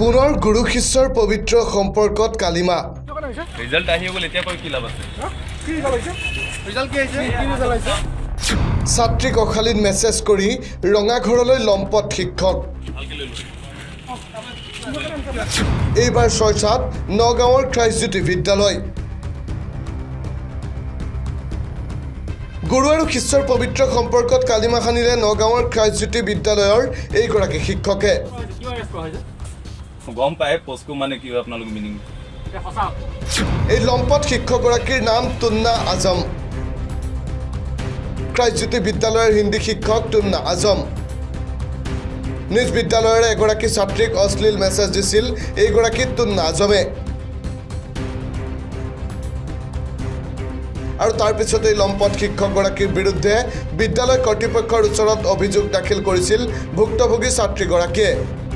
পুনৰ গুৰু শিষ্যৰ পবিত্ৰ সম্পৰ্কত কালিমা ৰিজাল্ট আহি গ'ল এতিয়া কৈ কি লাভ আছে কি ৰিজাল্ট হৈছে ৰিজাল্ট কি হৈছে কি ৰিজাল্ট হৈছে ছাত্ৰীক অখালীত মেছেজ কৰি ৰঙাঘৰলৈ লম্পট শিক্ষক এইবাৰ চৰ্চাত নগাঁৱৰ খ্ৰাইষ্টজ্যোতি বিদ্যালয় গুৰু আৰু শিষ্যৰ পবিত্ৰ সম্পৰ্কত কালিমা খানিলে নগাঁৱৰ খ্ৰাইষ্টজ্যোতি বিদ্যালয়ৰ এইগৰাকী শিক্ষকে গম পায় পোস্কো মানে কি হয় আপোনালোক মিনিং এই লম্পট শিক্ষকগৰাকীৰ নাম তুন্না আজম খ্ৰাইষ্টজ্যোতি বিদ্যালয়ৰ হিন্দী শিক্ষক তুন্না আজম নিজ বিদ্যালয়ৰ এগৰাকী ছাত্ৰীক অশ্লীল মেছেজ দিছিল এইগৰাকী তুন্না আজমে আৰু তাৰ পিছতে লম্পট শিক্ষকগৰাকীৰ বিৰুদ্ধে বিদ্যালয় কৰ্তৃপক্ষৰ ওচৰত অভিযোগ দাখিল কৰিছিল ভুক্তভোগী ছাত্ৰীগৰাকীয়ে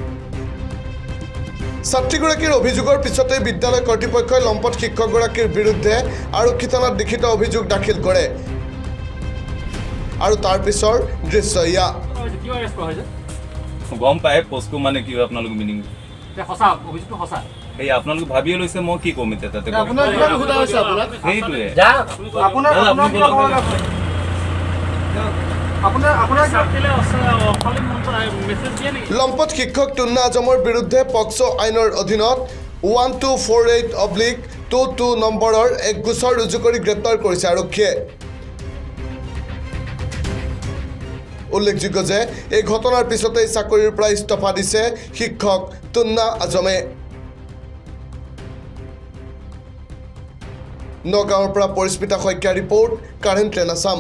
ছাত্ৰীগৰাকীৰ অভিযোগৰ পিছতে বিদ্যালয় কৰ্তৃপক্ষই লম্পট শিক্ষকগৰাকীৰ বিৰুদ্ধে আৰক্ষী থানাত লিখিত অভিযোগ দাখিল কৰে আৰু তাৰ পিছৰ দৃশ্য ইয়া গম পায় পোস্কো মানে কি হয় আপোনালোক মিনিং এই আপোনালোক ভাবিয়ে লৈছে মই কি কম এতিয়া তাতে সেইটোৱে লম্পট শিক্ষক তুন্না আজমৰ বিৰুদ্ধে পক্সো আইনৰ অধীনত 1248/22 নম্বৰৰ এক গোচৰ ৰুজু কৰি গ্ৰেপ্তাৰ কৰিছে আৰক্ষীয়ে উল্লেখযোগ্য যে এই ঘটনাৰ পিছতে চাকৰিৰ পৰা ইস্তফা দিছে শিক্ষক তুন্না আজমে নগাঁৱৰ পৰা Parismita Saikia report current train Assam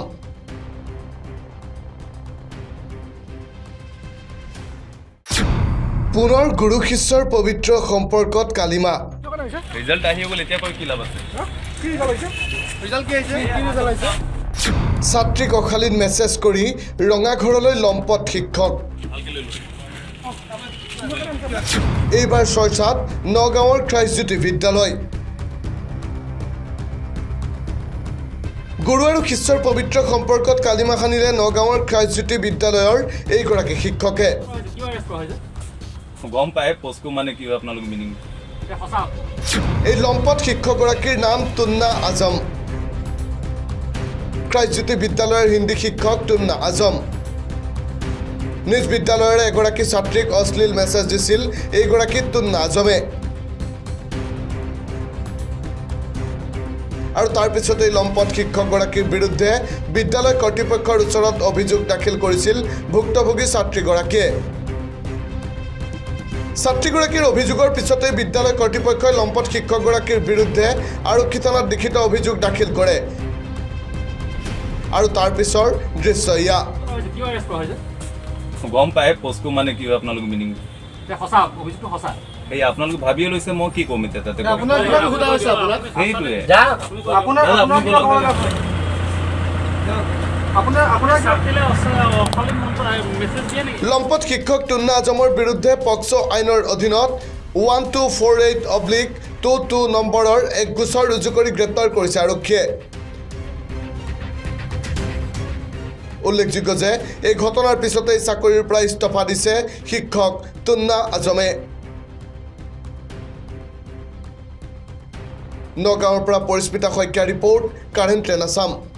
পুনৰ গুৰু শিষ্যৰ পবিত্ৰ সম্পৰ্কত কালিমা ৰিজাল্ট আহি গ'ল এতিয়া কৈ কি লাভ আছে কি ৰিজাল্ট হৈছে ৰিজাল্ট কি হৈছে কি ৰিজাল্ট হৈছে ছাত্ৰীক অখালীত মেছেজ কৰি ৰঙাঘৰলৈ লম্পট শিক্ষক এইবাৰ চৰ্চাত নগাঁৱৰ খ্ৰাইষ্টজ্যোতি বিদ্যালয় গুৰু আৰু শিষ্যৰ পবিত্ৰ সম্পৰ্কত কালিমা খানিলে নগাঁৱৰ খ্ৰাইষ্টজ্যোতি বিদ্যালয়ৰ এইগৰাকী শিক্ষকে গম পায় পোস্কো মানে কি হয় আপোনালোক মিনিং এই লম্পট শিক্ষকগৰাকীৰ নাম তুন্না আজম খ্ৰাইষ্টজ্যোতি বিদ্যালয়ৰ হিন্দী শিক্ষক তুন্না আজম নিজ বিদ্যালয়ৰ এগৰাকী ছাত্ৰীক অশ্লীল মেছেজ দিছিল এইগৰাকী তুন্না আজমে আৰু তাৰ পিছতে লম্পট শিক্ষকগৰাকীৰ বিৰুদ্ধে বিদ্যালয় কৰ্তৃপক্ষৰ ওচৰত অভিযোগ দাখিল কৰিছিল ভুক্তভোগী ছাত্ৰীগৰাকীয়ে ছাত্ৰীগৰাকীৰ অভিযোগৰ পিছতে বিদ্যালয় কৰ্তৃপক্ষই লম্পট শিক্ষকগৰাকীৰ বিৰুদ্ধে আৰক্ষী থানাত লিখিত অভিযোগ দাখিল কৰে আৰু তাৰ পিছৰ দৃশ্য ইয়া গম পায় পোস্কো মানে কি হয় আপোনালোক মিনিং এই আপোনালোক ভাবিয়ে লৈছে মই কি কম এতিয়া তাতে সেইটোৱে লম্পট শিক্ষক তুন্না আজমৰ বিৰুদ্ধে পক্সো আইনৰ অধীনত 1248/22 নম্বৰৰ এক গোচৰ ৰুজু কৰি গ্ৰেপ্তাৰ কৰিছে আৰক্ষীয়ে উল্লেখযোগ্য যে এই ঘটনাৰ পিছতে চাকৰিৰ পৰা ইস্তফা দিছে শিক্ষক তুন্না আজমে নগাঁৱৰ পৰা Parismita Saikia report current train Assam